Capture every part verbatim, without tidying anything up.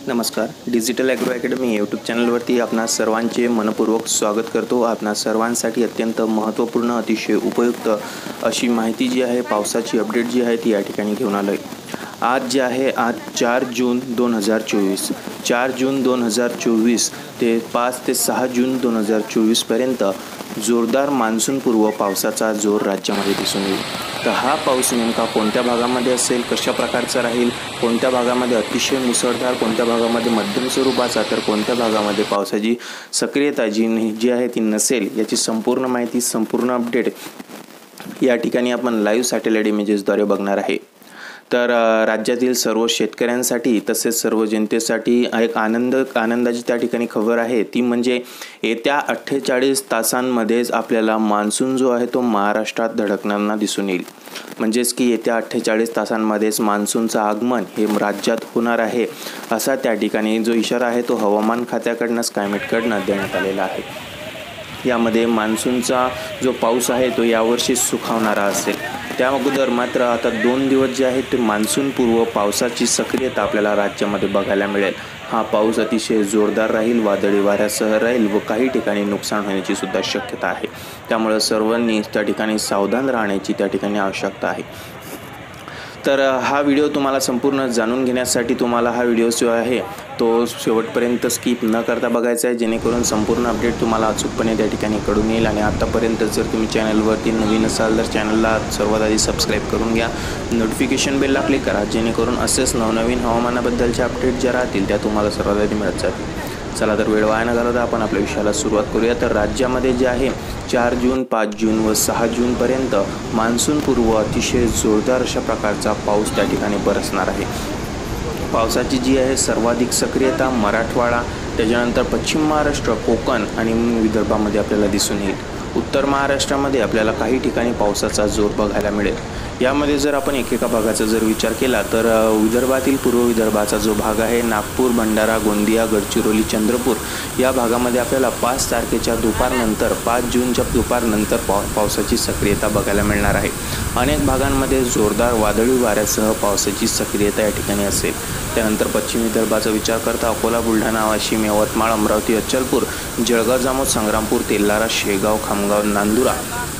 नमस्कार, digital agro academy YouTube चॅनलवरती आपणा सर्वांचे मनपूर्वक स्वागत करतो। आपणा सर्वांसाठी अत्यंत महत्त्वपूर्ण अतिशय उपयुक्त अशी माहिती जी आहे, पावसाची अपडेट जी आहे ती या ठिकाणी घेऊन आलो आहे। आज जे आहे आज चार जून दोन हजार चोवीस चार जून दोन हजार चोवीस ते पाच ते सहा जून दोन हजार चोवीसपर्यंत जोरदार मान्सूनपूर्व पावसाचा जोर राज्यामध्ये दिसून येईल। तर हा पाऊस नेमका कोणत्या भागामध्ये असेल, कशा प्रकारचा राहील, कोणत्या भागामध्ये अतिशय मुसळधार, कोणत्या भागामध्ये मध्यम स्वरूपाचा, तर कोणत्या भागामध्ये पावसाची सक्रियता जी जी आहे ती नसेल, याची संपूर्ण माहिती संपूर्ण अपडेट या ठिकाणी आपण लाईव्ह सॅटेलाइट इमेजेसद्वारे बघणार आहे। तर राज्यातील सर्व शेतकऱ्यांसाठी तसेच सर्व जनतेसाठी एक आनंद आनंदाची त्या ठिकाणी खबर आहे, ती म्हणजे येत्या अठ्ठेचाळीस तासांमध्येच आपल्याला मान्सून जो आहे तो महाराष्ट्रात धडकताना दिसून येईल। म्हणजेच की येत्या अठ्ठेचाळीस तासांमध्येच मान्सूनचं आगमन हे राज्यात होणार आहे, असा त्या ठिकाणी जो इशारा आहे तो हवामान खात्याकडून स्कायमेटकडून देण्यात आलेला आहे। यामध्ये मान्सूनचा जो पाऊस आहे तो यावर्षी सुखावणारा असेल। त्या अगोदर मात्र आता दोन दिवस जे आहेत ते मान्सूनपूर्व पावसाची सक्रियता आपल्याला राज्यामध्ये बघायला मिळेल। हा पाऊस अतिशय जोरदार राहील, वादळी वाऱ्यासह राहील व काही ठिकाणी नुकसान होण्याची सुद्धा शक्यता आहे। त्यामुळे सर्वांनी त्या ठिकाणी सावधान राहण्याची त्या ठिकाणी आवश्यकता आहे। तर हा व्हिडिओ तुम्हाला संपूर्ण जाणून घेण्यासाठी तुम्हाला हा व्हिडिओ जो आहे तो शेवटपर्यंत स्किप न करता बघायचा आहे, जेणेकरून संपूर्ण अपडेट तुम्हाला अचूकपणे त्या ठिकाणी कळून येईल। आणि आतापर्यंत जर तुम्ही चॅनलवरती नवीन असाल तर चॅनलला सर्वात आधी सबस्क्राईब करून घ्या, नोटिफिकेशन बेलला क्लिक करा, जेणेकरून असेच नवनवीन हवामानाबद्दलचे अपडेट ज्या राहतील त्या तुम्हाला सर्वात आधी मिळत जातील। चला तर वेळ वाया न घालवता आपण आपल्या विषयाला सुरुवात करूया। तर राज्यामध्ये जे आहे चार जून, पाच जून व सहा जूनपर्यंत मान्सूनपूर्व अतिशय जोरदार अशा प्रकारचा पाऊस त्या ठिकाणी बरसणार आहे। पावसाची जी आहे सर्वाधिक सक्रियता मराठवाडा, त्याच्यानंतर पश्चिम महाराष्ट्र, कोकण आणि विदर्भामध्ये आपल्याला दिसून येईल। उत्तर महाराष्ट्रामध्ये आपल्याला काही ठिकाणी पावसाचा जोर बघायला मिळेल। यामध्ये जर आपण एकेका भागाचा जर विचार केला तर विदर्भातील पूर्व विदर्भाचा जो भाग आहे, नागपूर, भंडारा, गोंदिया, गडचिरोली, चंद्रपूर या भागामध्ये आपल्याला पाच तारखेच्या दुपारनंतर पाच जूनच्या दुपारनंतर पाव पावसाची सक्रियता बघायला मिळणार आहे। अनेक भागांमध्ये जोरदार वादळी वाऱ्यासह पावसाची सक्रियता या ठिकाणी असेल। त्यानंतर पश्चिम विदर्भाचा विचार करता अकोला, बुलढाणा, वाशिम, यवतमाळ, अमरावती, अचलपूर, जळगाव, जामोद, संग्रामपूर, तेल्हारा, शेगाव, खामगाव, नांदुरा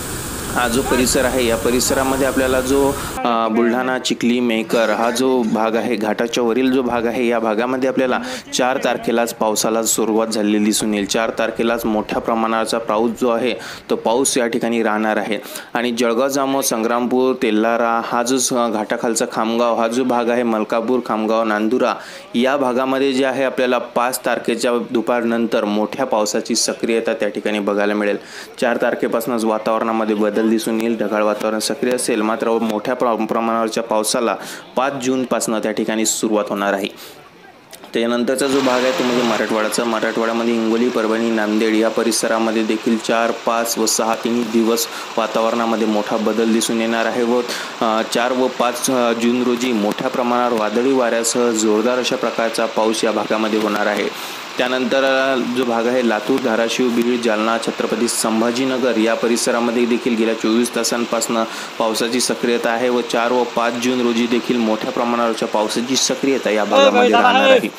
हा जो परिसर आहे, या परिसरामध्ये आपल्याला जो बुलढाणा, चिखली, मेहकर हा जो भाग आहे, घाटाच्या वरील जो भाग आहे, या भागामध्ये आपल्याला चार तारखेलाच पावसाला सुरुवात झालेली दिसून येईल। चार तारखेलाच मोठ्या प्रमाणाचा पाऊस जो आहे तो पाऊस या ठिकाणी राहणार आहे। आणि जळगाव, जामोद, संग्रामपूर, तेल्हारा हा जो घाटाखालचा खामगाव हा जो भाग आहे, मलकापूर, खामगाव, नांदुरा या भागामध्ये जे आहे आपल्याला पाच तारखेच्या दुपारनंतर मोठ्या पावसाची सक्रियता त्या ठिकाणी बघायला मिळेल। चार तारखेपासूनच वातावरणामध्ये बदल दिसून येईल, ढगाळ वातावरण सक्रिय असेल, मात्र मोठ्या प्रमाणावरच्या पावसाला पाच जून पासून त्या ठिकाणी सुरुवात होणार आहे। त्यानंतरचा जो भाग आहे तो म्हणजे मराठवाड्याचा। मराठवाड्यामध्ये हिंगोली, परभणी, नांदेड या परिसरामध्ये देखील चार, पाच व सहा तिन्ही दिवस वातावरणामध्ये मोठा बदल दिसून येणार आहे व चार व पाच जून रोजी मोठ्या प्रमाणावर वादळी वाऱ्यासह जोरदार अशा प्रकारचा पाऊस या भागामध्ये होणार आहे। त्यानंतर जो भाग आहे लातूर, धाराशिव, बीड, जालना, छत्रपती संभाजीनगर या परिसरामध्ये देखील गेल्या चोवीस तासांपासून पावसाची सक्रियता आहे व चार व पाच जून रोजी देखील मोठ्या प्रमाणावरच्या पावसाची सक्रियता या भागामध्ये राहणार आहे।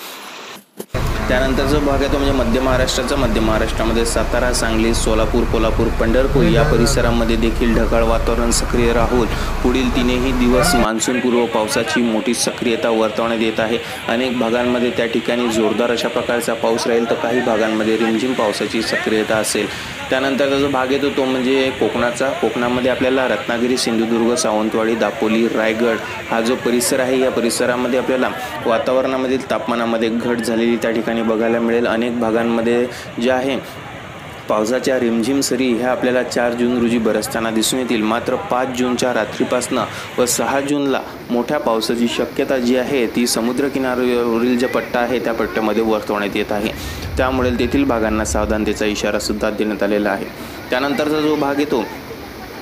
त्यानंतर जो भाग आहे तो म्हणजे मध्य महाराष्ट्राचा। मध्य महाराष्ट्रामध्ये सातारा, सांगली, सोलापूर, कोल्हापूर, पंढरपूर या परिसरामध्ये देखील ढगाळ वातावरण सक्रिय राहून पुढील तीनही दिवस मान्सूनपूर्व पावसाची मोठी सक्रियता वर्तवण्यात येत आहे। अनेक भागांमध्ये त्या ठिकाणी जोरदार अशा प्रकारचा पाऊस राहील, तर काही भागांमध्ये रिमझिम पावसाची सक्रियता असेल। त्यानंतरचा जो भाग येतो तो म्हणजे कोकणाचा। कोकणामध्ये आपल्याला रत्नागिरी, सिंधुदुर्ग, सावंतवाडी, दापोली, रायगड हा जो परिसर आहे, या परिसरामध्ये आपल्याला वातावरणामधील तापमानामध्ये घट झालेली त्या ठिकाणी बघायला मिळेल। अनेक भागांमध्ये जे आहे पावसाच्या रिमझिम सरी ह्या आपल्याला चार जून रोजी बरसताना दिसून येतील, मात्र पाच जूनच्या रात्रीपासून व सहा जूनला मोठ्या पावसाची शक्यता जी आहे ती समुद्रकिनाऱ्यावरील जे पट्टा आहे त्या पट्ट्यामध्ये वर्तवण्यात येत आहे। त्यामुळे तेथील भागांना सावधानतेचा इशारा सुद्धा देण्यात आलेला आहे। त्यानंतरचा जो भाग येतो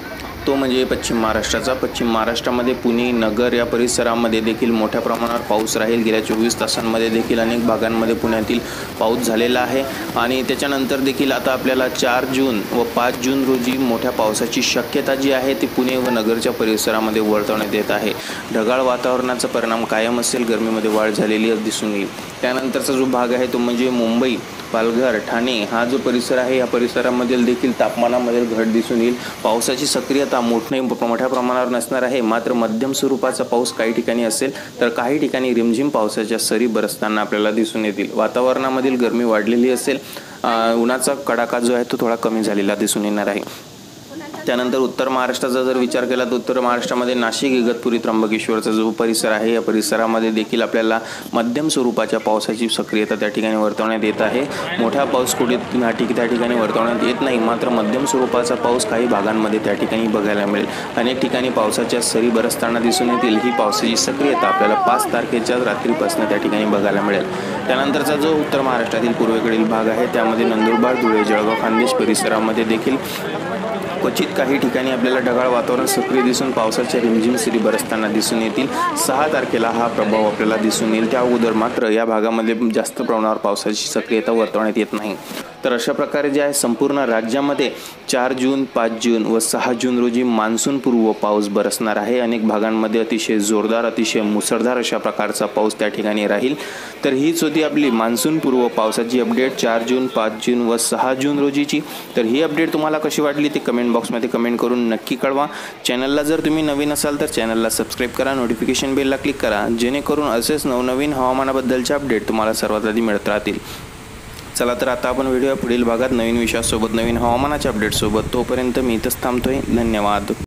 तो म्हणजे पश्चिम महाराष्ट्राचा. पश्चिम महाराष्ट्रामध्ये पुणे नगर या परिसरामध्ये देखील मोठ्या प्रमाणावर पाऊस राहील. गेल्या चोवीस तासांमध्ये देखील अनेक भागांमध्ये पुण्यातील पाऊस झालेला आहे आणि त्याच्यानंतर देखील आता आपल्याला चार जून व पाच जून रोजी मोठ्या पावसाची शक्यता जी आहे ती पुणे व नगरच्या परिसरामध्ये वर्तवण्यात येत आहे. ढगाळ वातावरणाचा परिणाम कायम असेल, गरमीमध्ये वाढ झालेली दिसून येईल. त्यानंतरचा जो भाग आहे तो म्हणजे मुंबई, पालघर, ठाणे हा जो परिसर आहे या परिसरामधील देखील तापमानामध्ये घट दिसून येईल. पावसाची सक्रियता मोठे मोठ्या प्रमाणावर नसणार आहे, मात्र मध्यम स्वरूपाचा पाऊस काही ठिकाणी असेल तर काही ठिकाणी रिमझिम पावसाच्या सरी बरसताना आपल्याला दिसून येतील. वातावरणामधील गरमी वाढलेली असेल, उन्हाचा कडाका जो आहे तो थोडा कमी झालेला दिसून येणार आहे. त्यानंतर उत्तर महाराष्ट्राचा जर विचार केला तर उत्तर महाराष्ट्रामध्ये नाशिक, इगतपुरी, त्र्यंबकेश्वरचा जो परिसर आहे या परिसरामध्ये देखील आपल्याला मध्यम स्वरूपाच्या पावसाची सक्रियता त्या ठिकाणी वर्तवण्यात येत आहे. मोठा पाऊस कुठे त्या ठिकाणी वर्तवण्यात येत नाही, मात्र मध्यम स्वरूपाचा पाऊस काही भागांमध्ये त्या ठिकाणी बघायला मिळेल. अनेक ठिकाणी पावसाच्या सरी बरसताना दिसून येतील. ही पावसाची सक्रियता आपल्याला पाच तारखेच्या रात्रीपासून त्या ठिकाणी बघायला मिळेल. त्यानंतरचा जो उत्तर महाराष्ट्रातील पूर्वेकडील भाग आहे त्यामध्ये नंदुरबार, धुळे, जळगाव, खान्देश परिसरामध्ये देखील क्वचित काही ठिकाणी आपल्याला ढगाळ वातावरण सक्रिय दिसून पावसाच्या रिमझिम सरी बरसताना दिसून येतील. सहा तारखेला हा प्रभाव आपल्याला दिसून येईल. त्या अगोदर मात्र या भागामध्ये जास्त प्रमाणावर पावसाची सक्रियता वर्तवण्यात येत नाही. तर अशा प्रकारे जे आहे संपूर्ण राज्यामध्ये चार जून, पाच जून व सहा जून रोजी मान्सूनपूर्व पाऊस बरसणार आहे. अनेक भागांमध्ये अतिशय जोरदार, अतिशय मुसळधार अशा प्रकारचा पाऊस त्या ठिकाणी राहील. तर हीच होती आपली मान्सूनपूर्व पावसाची अपडेट चार जून, पाच जून व सहा जून रोजीची. तर ही अपडेट तुम्हाला कशी वाटली ते कमेंट बॉक्समध्ये कमेंट करून नक्की कळवा. चॅनलला जर तुम्ही नवीन असाल तर चॅनलला सबस्क्राईब करा, नोटिफिकेशन बेलला क्लिक करा, जेणेकरून असेच नवनवीन हवामानाबद्दलचे अपडेट तुम्हाला सर्वात आधी मिळत राहतील. चला तर आता आपण व्हिडिओ पुढील भागात नवीन विषयासोबत, नवीन हवामानाच्या अपडेटसोबत. तोपर्यंत मी इथंच थांबतोय. धन्यवाद.